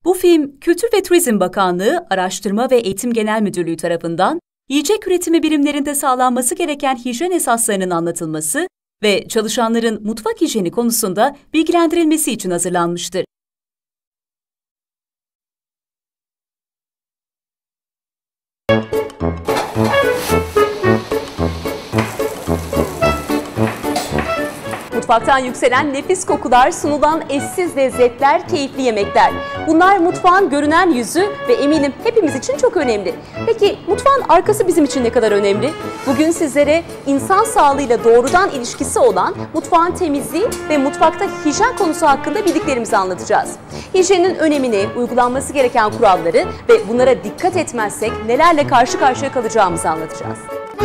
Bu film, Kültür ve Turizm Bakanlığı, Araştırma ve Eğitim Genel Müdürlüğü tarafından yiyecek üretimi birimlerinde sağlanması gereken hijyen esaslarının anlatılması ve çalışanların mutfak hijyeni konusunda bilgilendirilmesi için hazırlanmıştır. Mutfaktan yükselen nefis kokular, sunulan eşsiz lezzetler, keyifli yemekler. Bunlar mutfağın görünen yüzü ve eminim hepimiz için çok önemli. Peki mutfağın arkası bizim için ne kadar önemli? Bugün sizlere insan sağlığıyla doğrudan ilişkisi olan mutfağın temizliği ve mutfakta hijyen konusu hakkında bildiklerimizi anlatacağız. Hijyenin önemini, uygulanması gereken kuralları ve bunlara dikkat etmezsek nelerle karşı karşıya kalacağımızı anlatacağız.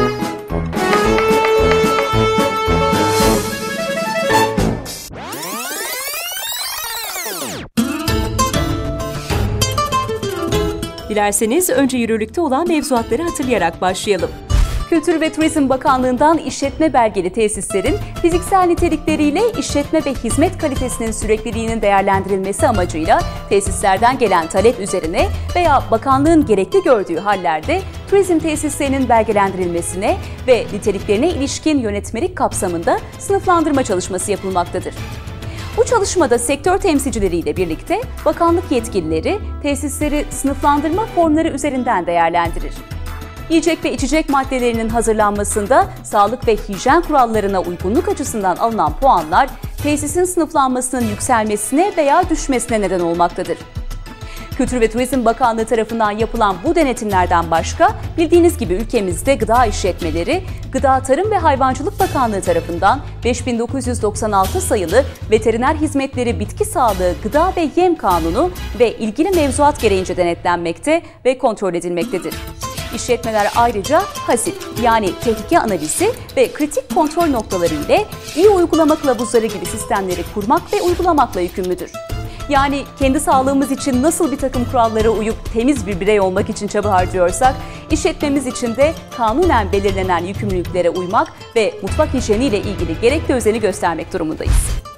Dilerseniz önce yürürlükte olan mevzuatları hatırlayarak başlayalım. Kültür ve Turizm Bakanlığı'ndan işletme belgeli tesislerin fiziksel nitelikleriyle işletme ve hizmet kalitesinin sürekliliğinin değerlendirilmesi amacıyla tesislerden gelen talep üzerine veya bakanlığın gerekli gördüğü hallerde turizm tesislerinin belgelendirilmesine ve niteliklerine ilişkin yönetmelik kapsamında sınıflandırma çalışması yapılmaktadır. Bu çalışmada sektör temsilcileriyle birlikte bakanlık yetkilileri tesisleri sınıflandırma formları üzerinden değerlendirir. Yiyecek ve içecek maddelerinin hazırlanmasında sağlık ve hijyen kurallarına uygunluk açısından alınan puanlar tesisin sınıflanmasının yükselmesine veya düşmesine neden olmaktadır. Kültür ve Turizm Bakanlığı tarafından yapılan bu denetimlerden başka, bildiğiniz gibi ülkemizde gıda işletmeleri, Gıda Tarım ve Hayvancılık Bakanlığı tarafından 5996 sayılı Veteriner Hizmetleri Bitki Sağlığı Gıda ve Yem Kanunu ve ilgili mevzuat gereğince denetlenmekte ve kontrol edilmektedir. İşletmeler ayrıca HASİP yani tehlike analizi ve kritik kontrol noktaları ile iyi uygulama kılavuzları gibi sistemleri kurmak ve uygulamakla yükümlüdür. Yani kendi sağlığımız için nasıl bir takım kurallara uyup temiz bir birey olmak için çaba harcıyorsak, işletmemiz için de kanunen belirlenen yükümlülüklere uymak ve mutfak hijyeniyle ilgili gerekli özeni göstermek durumundayız.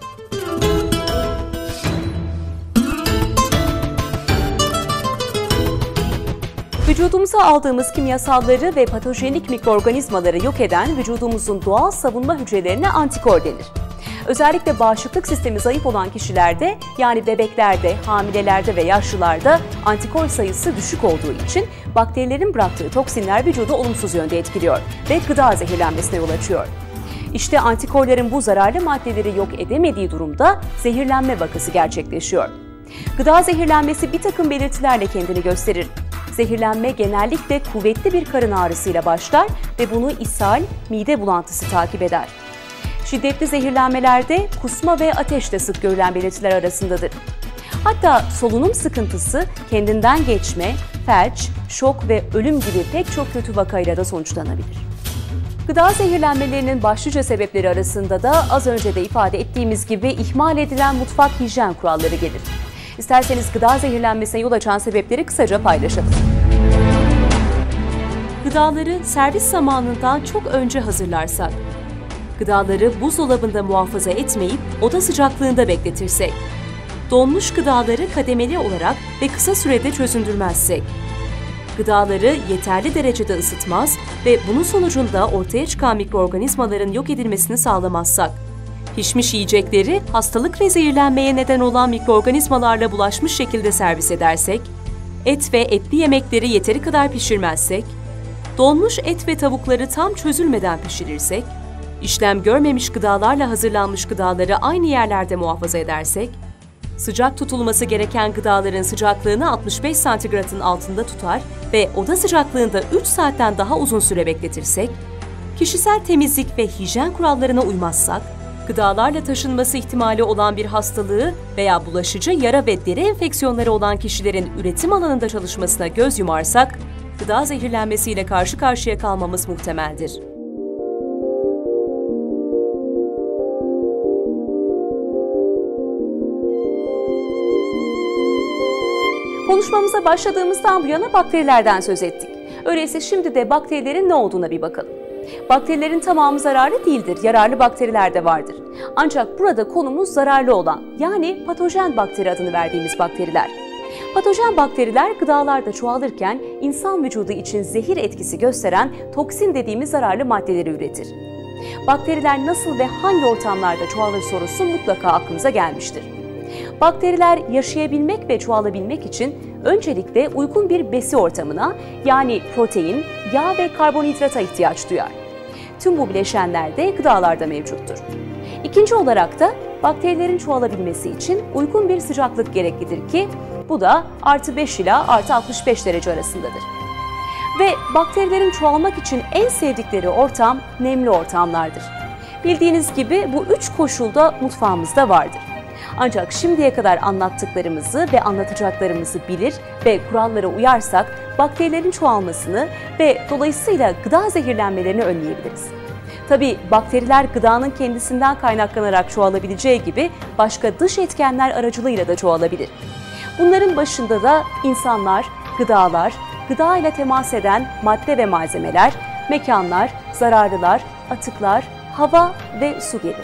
Vücudumuza aldığımız kimyasalları ve patojenik mikroorganizmaları yok eden vücudumuzun doğal savunma hücrelerine antikor denir. Özellikle bağışıklık sistemi zayıf olan kişilerde, yani bebeklerde, hamilelerde ve yaşlılarda antikor sayısı düşük olduğu için bakterilerin bıraktığı toksinler vücudu olumsuz yönde etkiliyor ve gıda zehirlenmesine yol açıyor. İşte antikorların bu zararlı maddeleri yok edemediği durumda zehirlenme vakası gerçekleşiyor. Gıda zehirlenmesi bir takım belirtilerle kendini gösterir. Zehirlenme genellikle kuvvetli bir karın ağrısıyla başlar ve bunu ishal, mide bulantısı takip eder. Şiddetli zehirlenmelerde kusma ve ateş de sık görülen belirtiler arasındadır. Hatta solunum sıkıntısı, kendinden geçme, felç, şok ve ölüm gibi pek çok kötü vakayla da sonuçlanabilir. Gıda zehirlenmelerinin başlıca sebepleri arasında da az önce de ifade ettiğimiz gibi ihmal edilen mutfak hijyen kuralları gelir. İsterseniz gıda zehirlenmesine yol açan sebepleri kısaca paylaşalım. Gıdaları servis zamanından çok önce hazırlarsak, gıdaları buzdolabında muhafaza etmeyip oda sıcaklığında bekletirsek, donmuş gıdaları kademeli olarak ve kısa sürede çözündürmezsek, gıdaları yeterli derecede ısıtmaz ve bunun sonucunda ortaya çıkan mikroorganizmaların yok edilmesini sağlamazsak, pişmiş yiyecekleri hastalık ve zehirlenmeye neden olan mikroorganizmalarla bulaşmış şekilde servis edersek, et ve etli yemekleri yeteri kadar pişirmezsek, donmuş et ve tavukları tam çözülmeden pişirirsek, işlem görmemiş gıdalarla hazırlanmış gıdaları aynı yerlerde muhafaza edersek, sıcak tutulması gereken gıdaların sıcaklığını 65 santigratın altında tutar ve oda sıcaklığında 3 saatten daha uzun süre bekletirsek, kişisel temizlik ve hijyen kurallarına uymazsak, gıdalarla taşınması ihtimali olan bir hastalığı veya bulaşıcı yara ve deri enfeksiyonları olan kişilerin üretim alanında çalışmasına göz yumarsak, gıda zehirlenmesiyle karşı karşıya kalmamız muhtemeldir. Konuşmamıza başladığımızdan bu yana bakterilerden söz ettik. Öyleyse şimdi de bakterilerin ne olduğuna bir bakalım. Bakterilerin tamamı zararlı değildir, yararlı bakteriler de vardır. Ancak burada konumuz zararlı olan, yani patojen bakteri adını verdiğimiz bakteriler. Patojen bakteriler gıdalarda çoğalırken insan vücudu için zehir etkisi gösteren toksin dediğimiz zararlı maddeleri üretir. Bakteriler nasıl ve hangi ortamlarda çoğalır sorusu mutlaka aklınıza gelmiştir. Bakteriler yaşayabilmek ve çoğalabilmek için öncelikle uygun bir besi ortamına, yani protein, yağ ve karbonhidrata ihtiyaç duyar. Tüm bu bileşenler de gıdalarda mevcuttur. İkinci olarak da bakterilerin çoğalabilmesi için uygun bir sıcaklık gereklidir ki bu da +5 ila +65 derece arasındadır. Ve bakterilerin çoğalmak için en sevdikleri ortam nemli ortamlardır. Bildiğiniz gibi bu 3 koşul da mutfağımızda vardır. Ancak şimdiye kadar anlattıklarımızı ve anlatacaklarımızı bilir ve kurallara uyarsak bakterilerin çoğalmasını ve dolayısıyla gıda zehirlenmelerini önleyebiliriz. Tabii bakteriler gıdanın kendisinden kaynaklanarak çoğalabileceği gibi başka dış etkenler aracılığıyla da çoğalabilir. Bunların başında da insanlar, gıdalar, gıda ile temas eden madde ve malzemeler, mekanlar, zararlılar, atıklar, hava ve su gelir.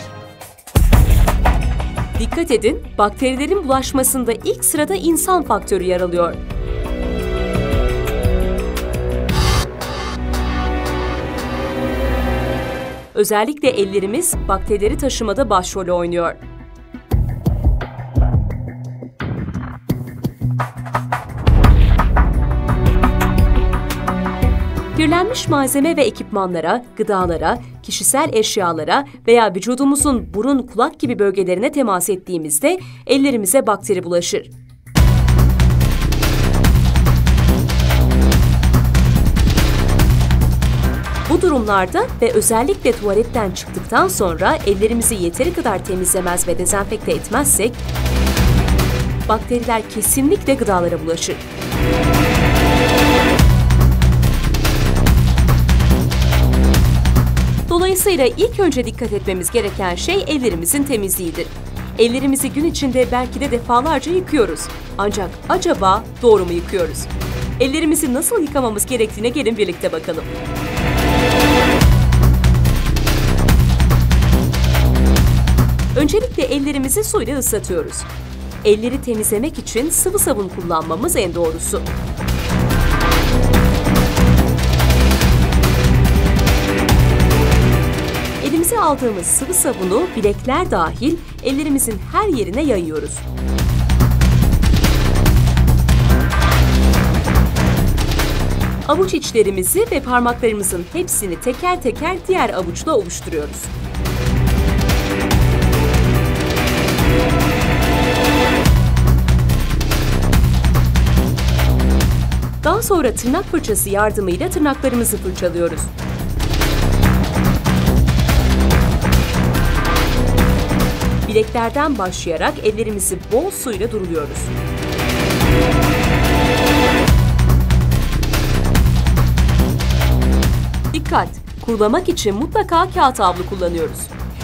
Dikkat edin, bakterilerin bulaşmasında ilk sırada insan faktörü yer alıyor. Özellikle ellerimiz bakterileri taşımada başrol oynuyor. Kirlenmiş malzeme ve ekipmanlara, gıdalara, kişisel eşyalara veya vücudumuzun burun, kulak gibi bölgelerine temas ettiğimizde ellerimize bakteri bulaşır. Bu durumlarda ve özellikle tuvaletten çıktıktan sonra ellerimizi yeteri kadar temizlemez ve dezenfekte etmezsek, bakteriler kesinlikle gıdalara bulaşır. Dolayısıyla ilk önce dikkat etmemiz gereken şey ellerimizin temizliğidir. Ellerimizi gün içinde belki de defalarca yıkıyoruz. Ancak acaba doğru mu yıkıyoruz? Ellerimizi nasıl yıkamamız gerektiğine gelin birlikte bakalım. Öncelikle ellerimizi suyla ıslatıyoruz. Elleri temizlemek için sıvı sabun kullanmamız en doğrusu. Elimize aldığımız sıvı sabunu bilekler dahil ellerimizin her yerine yayıyoruz. Avuç içlerimizi ve parmaklarımızın hepsini teker teker diğer avuçla oluşturuyoruz. Daha sonra tırnak fırçası yardımıyla tırnaklarımızı fırçalıyoruz. Bileklerden başlayarak ellerimizi bol suyla duruluyoruz. Dikkat! Kurulamak için mutlaka kağıt havlu kullanıyoruz.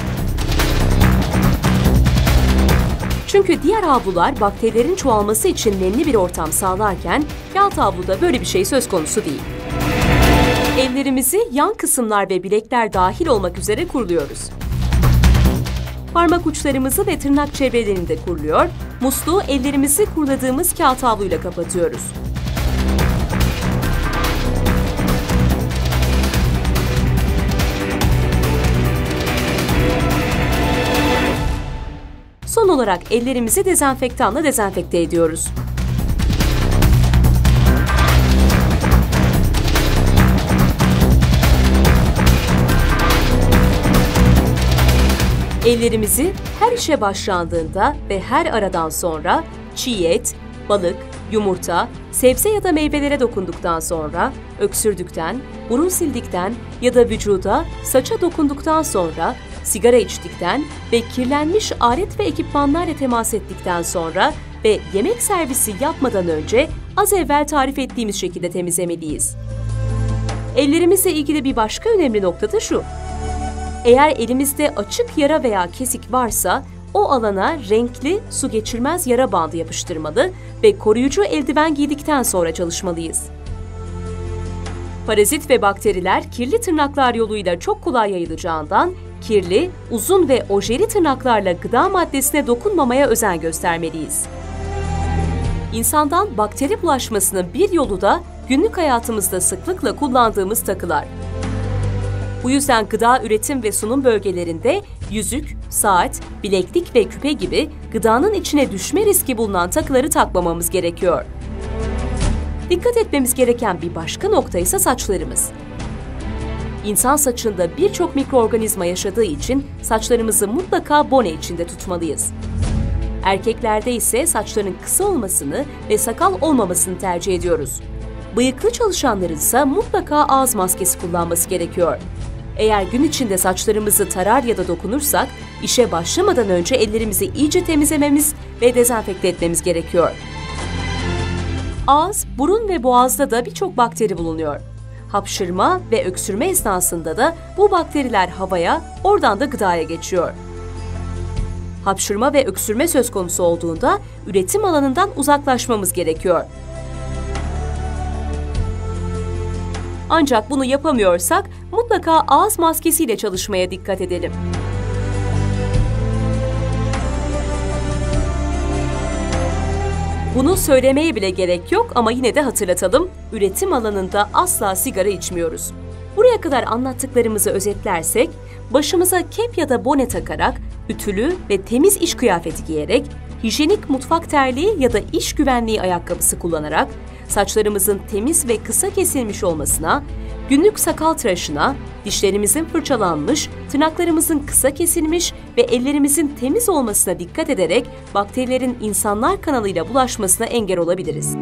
Çünkü diğer havlular bakterilerin çoğalması için nemli bir ortam sağlarken kağıt havluda böyle bir şey söz konusu değil. Ellerimizi yan kısımlar ve bilekler dahil olmak üzere kuruluyoruz. Parmak uçlarımızı ve tırnak çevrelerini de kuruluyor, musluğu ellerimizi kuruladığımız kağıt havluyla kapatıyoruz. Son olarak ellerimizi dezenfektanla dezenfekte ediyoruz. Ellerimizi her işe başlandığında ve her aradan sonra çiğ et, balık, yumurta, sebze ya da meyvelere dokunduktan sonra, öksürdükten, burun sildikten ya da vücuda, saça dokunduktan sonra, sigara içtikten ve kirlenmiş alet ve ekipmanlarla temas ettikten sonra ve yemek servisi yapmadan önce az evvel tarif ettiğimiz şekilde temizlemeliyiz. Ellerimizle ilgili bir başka önemli nokta da şu: eğer elimizde açık yara veya kesik varsa o alana renkli, su geçirmez yara bandı yapıştırmalı ve koruyucu eldiven giydikten sonra çalışmalıyız. Parazit ve bakteriler kirli tırnaklar yoluyla çok kolay yayılacağından kirli, uzun ve ojeli tırnaklarla gıda maddesine dokunmamaya özen göstermeliyiz. İnsandan bakteri bulaşmasının bir yolu da günlük hayatımızda sıklıkla kullandığımız takılar. Bu yüzden gıda üretim ve sunum bölgelerinde yüzük, saat, bileklik ve küpe gibi gıdanın içine düşme riski bulunan takıları takmamamız gerekiyor. Dikkat etmemiz gereken bir başka nokta ise saçlarımız. İnsan saçında birçok mikroorganizma yaşadığı için saçlarımızı mutlaka bone içinde tutmalıyız. Erkeklerde ise saçların kısa olmasını ve sakal olmamasını tercih ediyoruz. Bıyıklı çalışanların ise mutlaka ağız maskesi kullanması gerekiyor. Eğer gün içinde saçlarımızı tarar ya da dokunursak, işe başlamadan önce ellerimizi iyice temizlememiz ve dezenfekte etmemiz gerekiyor. Ağız, burun ve boğazda da birçok bakteri bulunuyor. Hapşırma ve öksürme esnasında da bu bakteriler havaya, oradan da gıdaya geçiyor. Hapşırma ve öksürme söz konusu olduğunda üretim alanından uzaklaşmamız gerekiyor. Ancak bunu yapamıyorsak mutlaka ağız maskesiyle çalışmaya dikkat edelim. Bunu söylemeye bile gerek yok ama yine de hatırlatalım, üretim alanında asla sigara içmiyoruz. Buraya kadar anlattıklarımızı özetlersek, başımıza kep ya da bone takarak, ütülü ve temiz iş kıyafeti giyerek, hijyenik mutfak terliği ya da iş güvenliği ayakkabısı kullanarak, saçlarımızın temiz ve kısa kesilmiş olmasına, günlük sakal tıraşına, dişlerimizin fırçalanmış, tırnaklarımızın kısa kesilmiş ve ellerimizin temiz olmasına dikkat ederek bakterilerin insanlar kanalıyla bulaşmasına engel olabiliriz.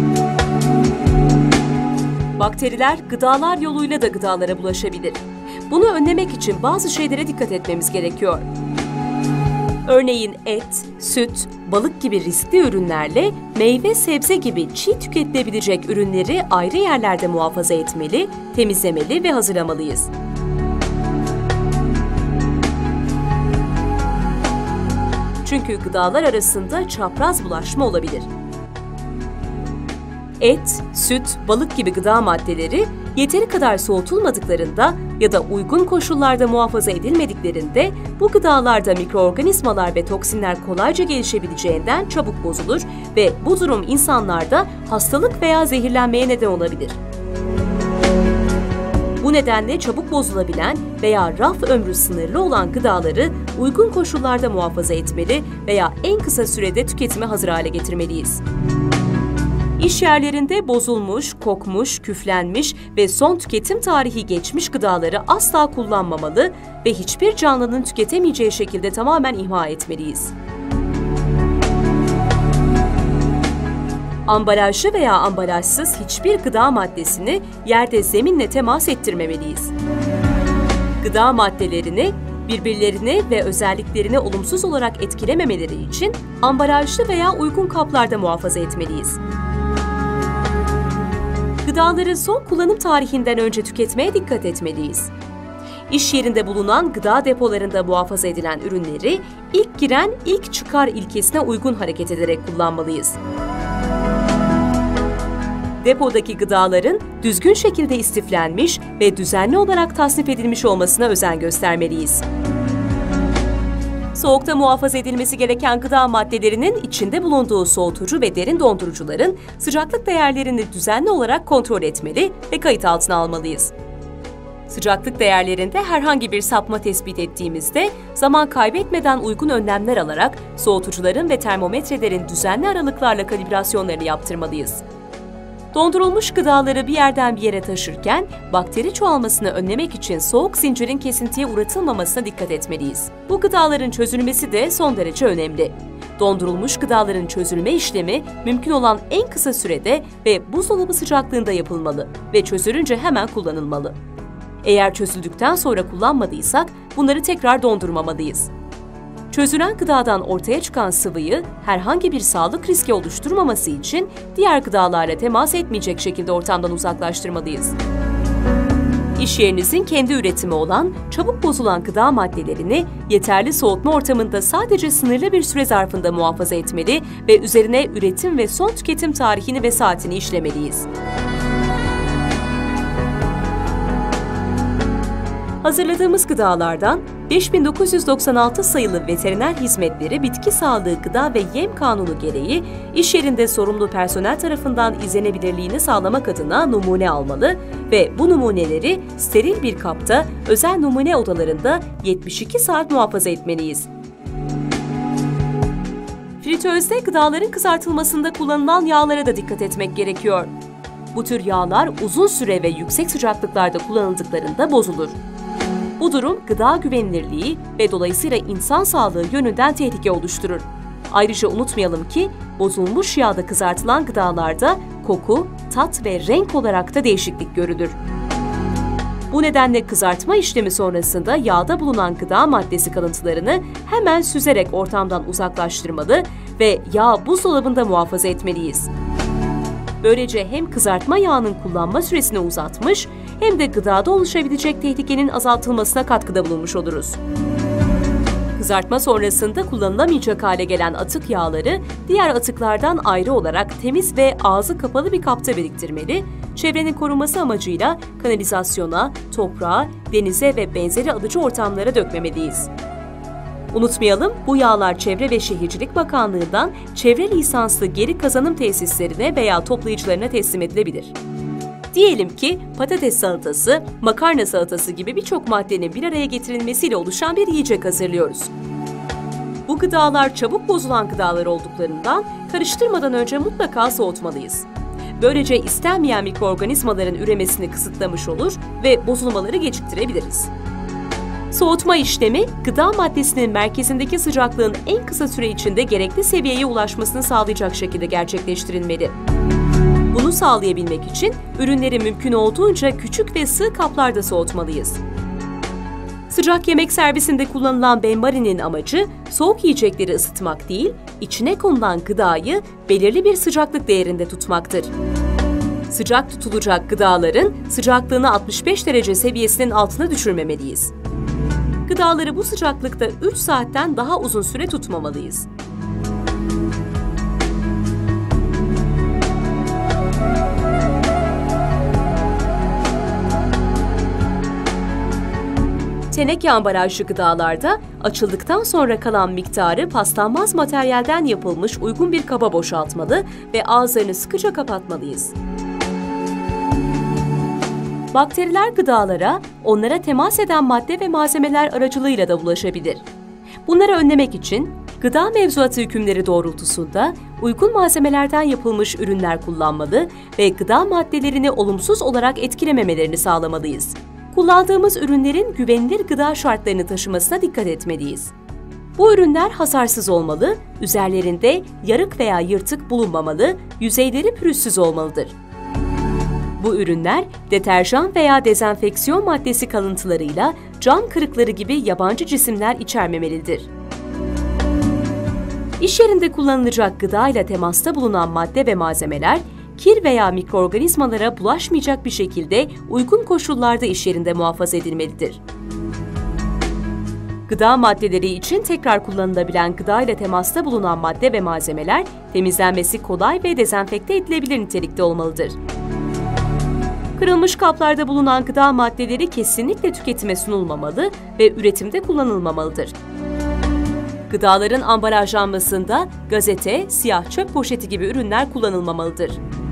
Bakteriler gıdalar yoluyla da gıdalara bulaşabilir. Bunu önlemek için bazı şeylere dikkat etmemiz gerekiyor. Örneğin et, süt, balık gibi riskli ürünlerle meyve, sebze gibi çiğ tüketilebilecek ürünleri ayrı yerlerde muhafaza etmeli, temizlemeli ve hazırlamalıyız. Çünkü gıdalar arasında çapraz bulaşma olabilir. Et, süt, balık gibi gıda maddeleri yeteri kadar soğutulmadıklarında ya da uygun koşullarda muhafaza edilmediklerinde bu gıdalarda mikroorganizmalar ve toksinler kolayca gelişebileceğinden çabuk bozulur ve bu durum insanlarda hastalık veya zehirlenmeye neden olabilir. Bu nedenle çabuk bozulabilen veya raf ömrü sınırlı olan gıdaları uygun koşullarda muhafaza etmeli veya en kısa sürede tüketime hazır hale getirmeliyiz. İş yerlerinde bozulmuş, kokmuş, küflenmiş ve son tüketim tarihi geçmiş gıdaları asla kullanmamalı ve hiçbir canlının tüketemeyeceği şekilde tamamen imha etmeliyiz. Ambalajlı veya ambalajsız hiçbir gıda maddesini yerde zeminle temas ettirmemeliyiz. Gıda maddelerini birbirlerini ve özelliklerini olumsuz olarak etkilememeleri için ambalajlı veya uygun kaplarda muhafaza etmeliyiz. Gıdaları son kullanım tarihinden önce tüketmeye dikkat etmeliyiz. İş yerinde bulunan gıda depolarında muhafaza edilen ürünleri ilk giren ilk çıkar ilkesine uygun hareket ederek kullanmalıyız. Depodaki gıdaların düzgün şekilde istiflenmiş ve düzenli olarak tasnif edilmiş olmasına özen göstermeliyiz. Soğukta muhafaza edilmesi gereken gıda maddelerinin içinde bulunduğu soğutucu ve derin dondurucuların sıcaklık değerlerini düzenli olarak kontrol etmeli ve kayıt altına almalıyız. Sıcaklık değerlerinde herhangi bir sapma tespit ettiğimizde zaman kaybetmeden uygun önlemler alarak soğutucuların ve termometrelerin düzenli aralıklarla kalibrasyonlarını yaptırmalıyız. Dondurulmuş gıdaları bir yerden bir yere taşırken bakteri çoğalmasını önlemek için soğuk zincirin kesintiye uğratılmamasına dikkat etmeliyiz. Bu gıdaların çözülmesi de son derece önemli. Dondurulmuş gıdaların çözülme işlemi mümkün olan en kısa sürede ve buzdolabı sıcaklığında yapılmalı ve çözülünce hemen kullanılmalı. Eğer çözüldükten sonra kullanmadıysak bunları tekrar dondurmamalıyız. Çözülen gıdadan ortaya çıkan sıvıyı herhangi bir sağlık riski oluşturmaması için diğer gıdalarla temas etmeyecek şekilde ortamdan uzaklaştırmalıyız. İş yerinizin kendi üretimi olan çabuk bozulan gıda maddelerini yeterli soğutma ortamında sadece sınırlı bir süre zarfında muhafaza etmeli ve üzerine üretim ve son tüketim tarihini ve saatini işlemeliyiz. Hazırladığımız gıdalardan 5996 sayılı Veteriner Hizmetleri Bitki Sağlığı Gıda ve Yem Kanunu gereği iş yerinde sorumlu personel tarafından izlenebilirliğini sağlamak adına numune almalı ve bu numuneleri steril bir kapta özel numune odalarında 72 saat muhafaza etmeliyiz. Fritözde gıdaların kızartılmasında kullanılan yağlara da dikkat etmek gerekiyor. Bu tür yağlar uzun süre ve yüksek sıcaklıklarda kullanıldıklarında bozulur. Bu durum gıda güvenilirliği ve dolayısıyla insan sağlığı yönünden tehlike oluşturur. Ayrıca unutmayalım ki bozulmuş yağda kızartılan gıdalarda koku, tat ve renk olarak da değişiklik görülür. Bu nedenle kızartma işlemi sonrasında yağda bulunan gıda maddesi kalıntılarını hemen süzerek ortamdan uzaklaştırmalı ve yağı buzdolabında muhafaza etmeliyiz. Böylece hem kızartma yağının kullanma süresini uzatmış hem de gıdada oluşabilecek tehlikenin azaltılmasına katkıda bulunmuş oluruz. Kızartma sonrasında kullanılamayacak hale gelen atık yağları diğer atıklardan ayrı olarak temiz ve ağzı kapalı bir kapta biriktirmeli, çevrenin korunması amacıyla kanalizasyona, toprağa, denize ve benzeri alıcı ortamlara dökmemeliyiz. Unutmayalım, bu yağlar Çevre ve Şehircilik Bakanlığı'ndan çevre lisanslı geri kazanım tesislerine veya toplayıcılarına teslim edilebilir. Diyelim ki patates salatası, makarna salatası gibi birçok maddenin bir araya getirilmesiyle oluşan bir yiyecek hazırlıyoruz. Bu gıdalar çabuk bozulan gıdalar olduklarından karıştırmadan önce mutlaka soğutmalıyız. Böylece istenmeyen mikroorganizmaların üremesini kısıtlamış olur ve bozulmaları geciktirebiliriz. Soğutma işlemi, gıda maddesinin merkezindeki sıcaklığın en kısa süre içinde gerekli seviyeye ulaşmasını sağlayacak şekilde gerçekleştirilmeli. Bunu sağlayabilmek için ürünleri mümkün olduğunca küçük ve sığ kaplarda soğutmalıyız. Sıcak yemek servisinde kullanılan benmarinin amacı soğuk yiyecekleri ısıtmak değil, içine konulan gıdayı belirli bir sıcaklık değerinde tutmaktır. Sıcak tutulacak gıdaların sıcaklığını 65 derece seviyesinin altına düşürmemeliyiz. Gıdaları bu sıcaklıkta 3 saatten daha uzun süre tutmamalıyız. Teneke ambalajlı gıdalarda açıldıktan sonra kalan miktarı paslanmaz materyalden yapılmış uygun bir kaba boşaltmalı ve ağızlarını sıkıca kapatmalıyız. Bakteriler gıdalara, onlara temas eden madde ve malzemeler aracılığıyla da bulaşabilir. Bunları önlemek için gıda mevzuatı hükümleri doğrultusunda uygun malzemelerden yapılmış ürünler kullanmalı ve gıda maddelerini olumsuz olarak etkilememelerini sağlamalıyız. Kullandığımız ürünlerin güvenilir gıda şartlarını taşımasına dikkat etmeliyiz. Bu ürünler hasarsız olmalı, üzerlerinde yarık veya yırtık bulunmamalı, yüzeyleri pürüzsüz olmalıdır. Bu ürünler deterjan veya dezenfeksiyon maddesi kalıntılarıyla cam kırıkları gibi yabancı cisimler içermemelidir. İş yerinde kullanılacak gıda ile temasta bulunan madde ve malzemeler, kir veya mikroorganizmalara bulaşmayacak bir şekilde uygun koşullarda iş yerinde muhafaza edilmelidir. Gıda maddeleri için tekrar kullanılabilen gıda ile temasta bulunan madde ve malzemeler temizlenmesi kolay ve dezenfekte edilebilir nitelikte olmalıdır. Kırılmış kaplarda bulunan gıda maddeleri kesinlikle tüketime sunulmamalı ve üretimde kullanılmamalıdır. Gıdaların ambalajlanmasında gazete, siyah çöp poşeti gibi ürünler kullanılmamalıdır.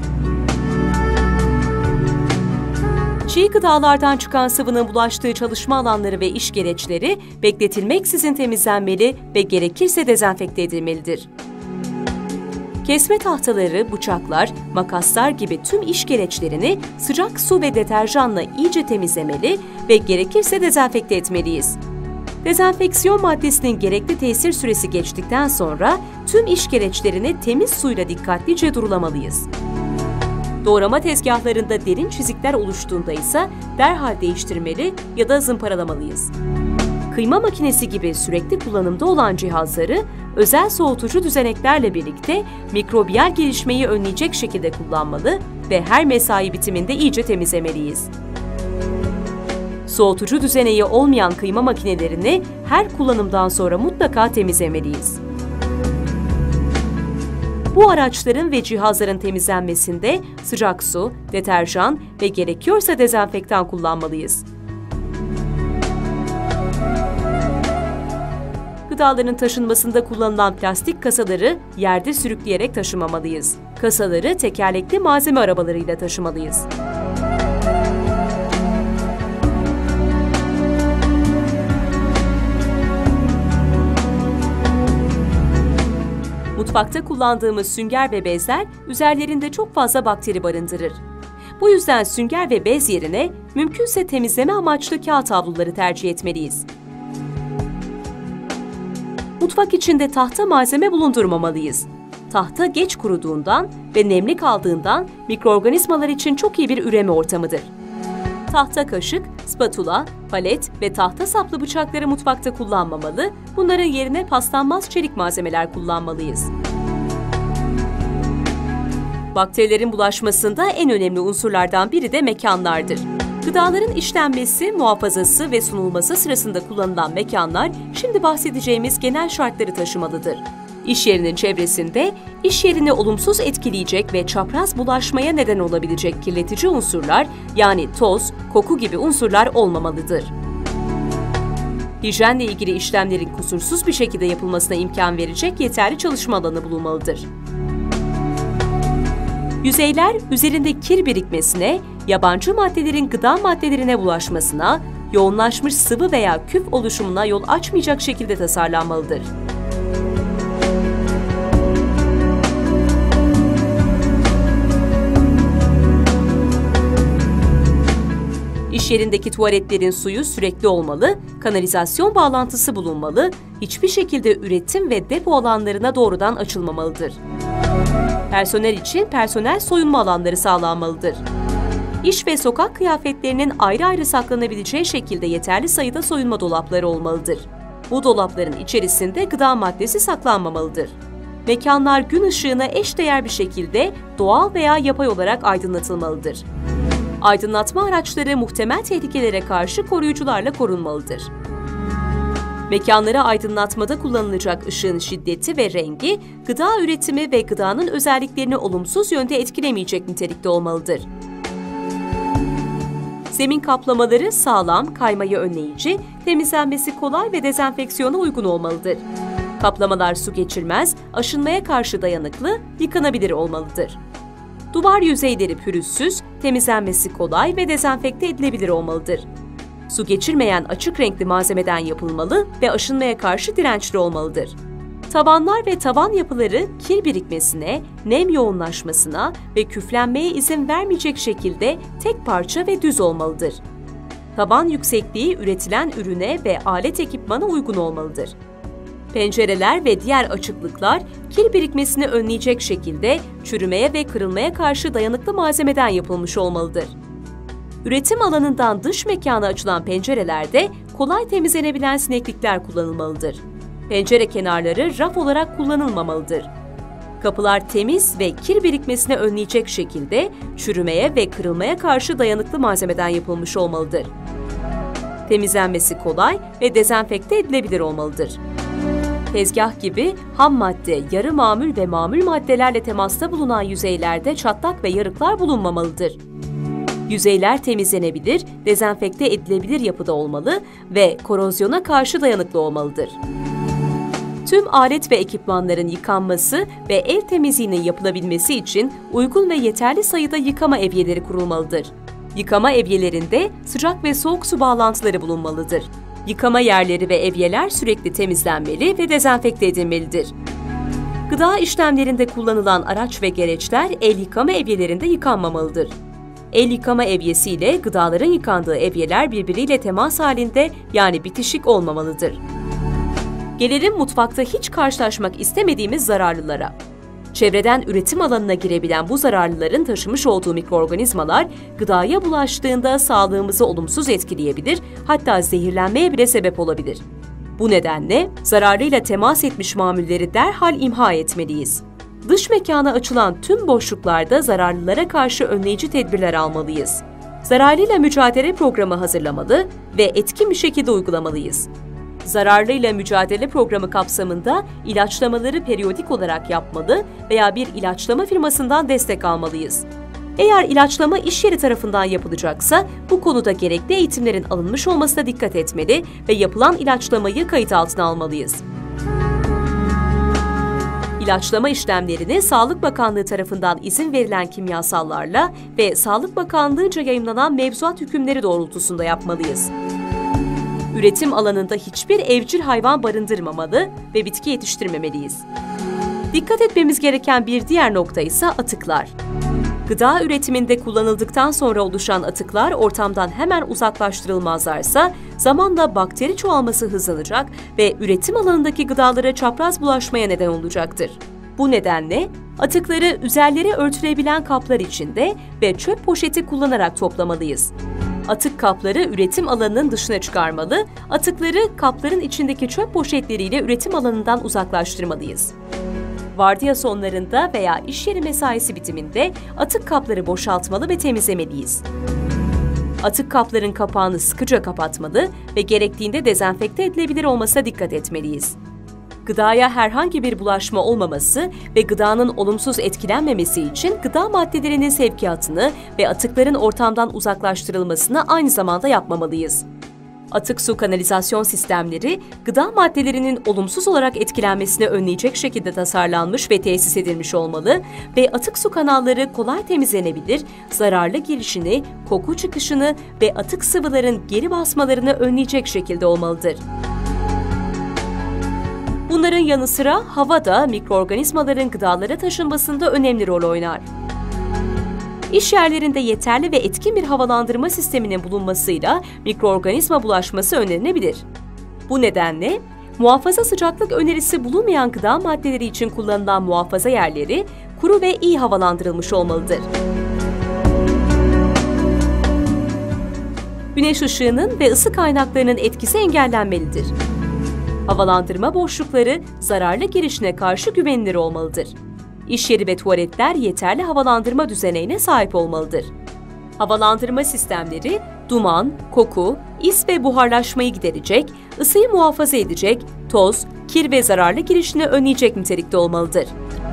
Çiğ gıdalardan çıkan sıvının bulaştığı çalışma alanları ve iş gereçleri bekletilmeksizin temizlenmeli ve gerekirse dezenfekte edilmelidir. Kesme tahtaları, bıçaklar, makaslar gibi tüm iş gereçlerini sıcak su ve deterjanla iyice temizlemeli ve gerekirse dezenfekte etmeliyiz. Dezenfeksiyon maddesinin gerekli tesir süresi geçtikten sonra tüm iş gereçlerini temiz suyla dikkatlice durulamalıyız. Doğrama tezgahlarında derin çizikler oluştuğunda ise derhal değiştirmeli ya da zımparalamalıyız. Kıyma makinesi gibi sürekli kullanımda olan cihazları özel soğutucu düzeneklerle birlikte mikrobiyal gelişmeyi önleyecek şekilde kullanmalı ve her mesai bitiminde iyice temizlemeliyiz. Soğutucu düzeneği olmayan kıyma makinelerini her kullanımdan sonra mutlaka temizlemeliyiz. Bu araçların ve cihazların temizlenmesinde sıcak su, deterjan ve gerekiyorsa dezenfektan kullanmalıyız. Gıdaların taşınmasında kullanılan plastik kasaları yerde sürükleyerek taşımamalıyız. Kasaları tekerlekli malzeme arabalarıyla taşımalıyız. Mutfakta kullandığımız sünger ve bezler üzerlerinde çok fazla bakteri barındırır. Bu yüzden sünger ve bez yerine mümkünse temizleme amaçlı kağıt havluları tercih etmeliyiz. Mutfak içinde tahta malzeme bulundurmamalıyız. Tahta geç kuruduğundan ve nemli kaldığından mikroorganizmalar için çok iyi bir üreme ortamıdır. Tahta kaşık, spatula, palet ve tahta saplı bıçakları mutfakta kullanmamalı, bunların yerine paslanmaz çelik malzemeler kullanmalıyız. Bakterilerin bulaşmasında en önemli unsurlardan biri de mekanlardır. Gıdaların işlenmesi, muhafazası ve sunulması sırasında kullanılan mekanlar, şimdi bahsedeceğimiz genel şartları taşımalıdır. İş yerinin çevresinde, iş yerini olumsuz etkileyecek ve çapraz bulaşmaya neden olabilecek kirletici unsurlar, yani toz, koku gibi unsurlar olmamalıdır. Hijyenle ilgili işlemlerin kusursuz bir şekilde yapılmasına imkan verecek yeterli çalışma alanı bulunmalıdır. Yüzeyler, üzerinde kir birikmesine, yabancı maddelerin gıda maddelerine bulaşmasına, yoğunlaşmış sıvı veya küf oluşumuna yol açmayacak şekilde tasarlanmalıdır. İş yerindeki tuvaletlerin suyu sürekli olmalı, kanalizasyon bağlantısı bulunmalı, hiçbir şekilde üretim ve depo alanlarına doğrudan açılmamalıdır. Personel için personel soyunma alanları sağlanmalıdır. İş ve sokak kıyafetlerinin ayrı ayrı saklanabileceği şekilde yeterli sayıda soyunma dolapları olmalıdır. Bu dolapların içerisinde gıda maddesi saklanmamalıdır. Mekanlar gün ışığına eşdeğer bir şekilde doğal veya yapay olarak aydınlatılmalıdır. Aydınlatma araçları muhtemel tehlikelere karşı koruyucularla korunmalıdır. Mekanları aydınlatmada kullanılacak ışığın şiddeti ve rengi, gıda üretimi ve gıdanın özelliklerini olumsuz yönde etkilemeyecek nitelikte olmalıdır. Zemin kaplamaları sağlam, kaymayı önleyici, temizlenmesi kolay ve dezenfeksiyona uygun olmalıdır. Kaplamalar su geçirmez, aşınmaya karşı dayanıklı, yıkanabilir olmalıdır. Duvar yüzeyleri pürüzsüz, temizlenmesi kolay ve dezenfekte edilebilir olmalıdır. Su geçirmeyen açık renkli malzemeden yapılmalı ve aşınmaya karşı dirençli olmalıdır. Tavanlar ve tavan yapıları kir birikmesine, nem yoğunlaşmasına ve küflenmeye izin vermeyecek şekilde tek parça ve düz olmalıdır. Tavan yüksekliği üretilen ürüne ve alet ekipmana uygun olmalıdır. Pencereler ve diğer açıklıklar kir birikmesini önleyecek şekilde çürümeye ve kırılmaya karşı dayanıklı malzemeden yapılmış olmalıdır. Üretim alanından dış mekana açılan pencerelerde kolay temizlenebilen sineklikler kullanılmalıdır. Pencere kenarları raf olarak kullanılmamalıdır. Kapılar temiz ve kir birikmesini önleyecek şekilde çürümeye ve kırılmaya karşı dayanıklı malzemeden yapılmış olmalıdır. Temizlenmesi kolay ve dezenfekte edilebilir olmalıdır. Tezgah gibi ham madde, yarı mamul ve mamul maddelerle temasta bulunan yüzeylerde çatlak ve yarıklar bulunmamalıdır. Yüzeyler temizlenebilir, dezenfekte edilebilir yapıda olmalı ve korozyona karşı dayanıklı olmalıdır. Tüm alet ve ekipmanların yıkanması ve ev temizliğinin yapılabilmesi için uygun ve yeterli sayıda yıkama evyeleri kurulmalıdır. Yıkama evyelerinde sıcak ve soğuk su bağlantıları bulunmalıdır. Yıkama yerleri ve evyeler sürekli temizlenmeli ve dezenfekte edilmelidir. Gıda işlemlerinde kullanılan araç ve gereçler el yıkama evyelerinde yıkanmamalıdır. El yıkama evyesi ile gıdaların yıkandığı evyeler birbiriyle temas halinde, yani bitişik olmamalıdır. Gelelim mutfakta hiç karşılaşmak istemediğimiz zararlılara. Çevreden üretim alanına girebilen bu zararlıların taşımış olduğu mikroorganizmalar gıdaya bulaştığında sağlığımızı olumsuz etkileyebilir, hatta zehirlenmeye bile sebep olabilir. Bu nedenle zararlıyla temas etmiş mamulleri derhal imha etmeliyiz. Dış mekana açılan tüm boşluklarda zararlılara karşı önleyici tedbirler almalıyız. Zararlıyla mücadele programı hazırlamalı ve etkin bir şekilde uygulamalıyız. Zararlıyla mücadele programı kapsamında ilaçlamaları periyodik olarak yapmalı veya bir ilaçlama firmasından destek almalıyız. Eğer ilaçlama iş yeri tarafından yapılacaksa bu konuda gerekli eğitimlerin alınmış olmasına dikkat etmeli ve yapılan ilaçlamayı kayıt altına almalıyız. İlaçlama işlemlerini Sağlık Bakanlığı tarafından izin verilen kimyasallarla ve Sağlık Bakanlığı'nca yayımlanan mevzuat hükümleri doğrultusunda yapmalıyız. Üretim alanında hiçbir evcil hayvan barındırmamalı ve bitki yetiştirmemeliyiz. Dikkat etmemiz gereken bir diğer nokta ise atıklar. Gıda üretiminde kullanıldıktan sonra oluşan atıklar ortamdan hemen uzaklaştırılmazlarsa zamanla bakteri çoğalması hızlanacak ve üretim alanındaki gıdalara çapraz bulaşmaya neden olacaktır. Bu nedenle atıkları üzerleri örtülebilen kaplar içinde ve çöp poşeti kullanarak toplamalıyız. Atık kapları üretim alanının dışına çıkarmalı, atıkları kapların içindeki çöp poşetleriyle üretim alanından uzaklaştırmalıyız. Vardiya sonlarında veya iş yeri mesaisi bitiminde atık kapları boşaltmalı ve temizlemeliyiz. Atık kapların kapağını sıkıca kapatmalı ve gerektiğinde dezenfekte edilebilir olmasına dikkat etmeliyiz. Gıdaya herhangi bir bulaşma olmaması ve gıdanın olumsuz etkilenmemesi için gıda maddelerinin sevkiyatını ve atıkların ortamdan uzaklaştırılmasını aynı zamanda yapmamalıyız. Atık su kanalizasyon sistemleri, gıda maddelerinin olumsuz olarak etkilenmesini önleyecek şekilde tasarlanmış ve tesis edilmiş olmalı ve atık su kanalları kolay temizlenebilir, zararlı girişini, koku çıkışını ve atık sıvıların geri basmalarını önleyecek şekilde olmalıdır. Bunların yanı sıra hava da mikroorganizmaların gıdalara taşınmasında önemli rol oynar. İş yerlerinde yeterli ve etkin bir havalandırma sisteminin bulunmasıyla mikroorganizma bulaşması önlenebilir. Bu nedenle muhafaza sıcaklık önerisi bulunmayan gıda maddeleri için kullanılan muhafaza yerleri kuru ve iyi havalandırılmış olmalıdır. Güneş ışığının ve ısı kaynaklarının etkisi engellenmelidir. Havalandırma boşlukları zararlı girişine karşı güvenilir olmalıdır. İş yeri ve tuvaletler yeterli havalandırma düzenine sahip olmalıdır. Havalandırma sistemleri duman, koku, is ve buharlaşmayı giderecek, ısıyı muhafaza edecek, toz, kir ve zararlı girişini önleyecek nitelikte olmalıdır.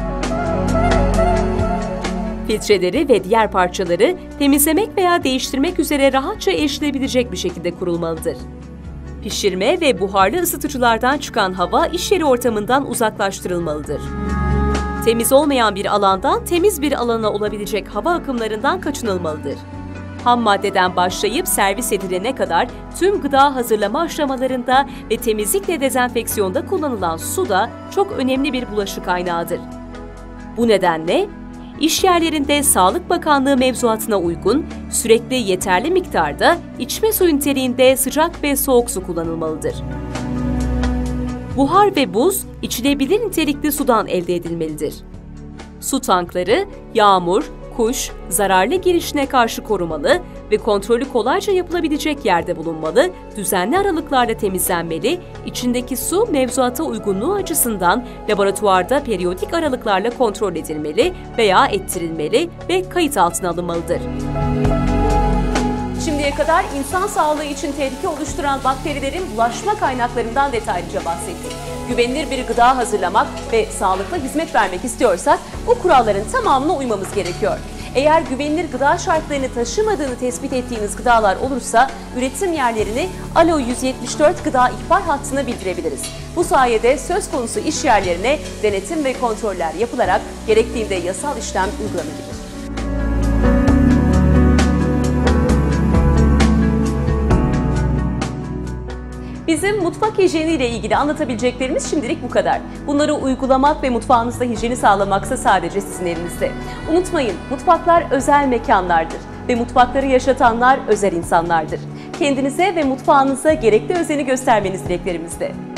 Filtreleri ve diğer parçaları temizlemek veya değiştirmek üzere rahatça erişilebilecek bir şekilde kurulmalıdır. Pişirme ve buharlı ısıtıcılardan çıkan hava iş yeri ortamından uzaklaştırılmalıdır. Temiz olmayan bir alandan temiz bir alana olabilecek hava akımlarından kaçınılmalıdır. Ham maddeden başlayıp servis edilene kadar tüm gıda hazırlama aşamalarında ve temizlikle dezenfeksiyonda kullanılan su da çok önemli bir bulaşık kaynağıdır. Bu nedenle iş yerlerinde Sağlık Bakanlığı mevzuatına uygun, sürekli yeterli miktarda içme suyu niteliğinde sıcak ve soğuk su kullanılmalıdır. Buhar ve buz içilebilir nitelikli sudan elde edilmelidir. Su tankları yağmur, kuş, zararlı girişine karşı korumalı ve kontrolü kolayca yapılabilecek yerde bulunmalı, düzenli aralıklarla temizlenmeli, içindeki su mevzuata uygunluğu açısından laboratuvarda periyodik aralıklarla kontrol edilmeli veya ettirilmeli ve kayıt altına alınmalıdır. Şimdiye kadar insan sağlığı için tehlike oluşturan bakterilerin bulaşma kaynaklarından detaylıca bahsettik. Güvenilir bir gıda hazırlamak ve sağlıklı hizmet vermek istiyorsak bu kuralların tamamına uymamız gerekiyor. Eğer güvenilir gıda şartlarını taşımadığını tespit ettiğiniz gıdalar olursa üretim yerlerini Alo 174 gıda ihbar hattına bildirebiliriz. Bu sayede söz konusu iş yerlerine denetim ve kontroller yapılarak gerektiğinde yasal işlem uygulanabilir. Bizim mutfak hijyeni ile ilgili anlatabileceklerimiz şimdilik bu kadar. Bunları uygulamak ve mutfağınızda hijyeni sağlamaksa sadece sizin elinizde. Unutmayın, mutfaklar özel mekanlardır ve mutfakları yaşatanlar özel insanlardır. Kendinize ve mutfağınıza gerekli özeni göstermeniz dileklerimizde.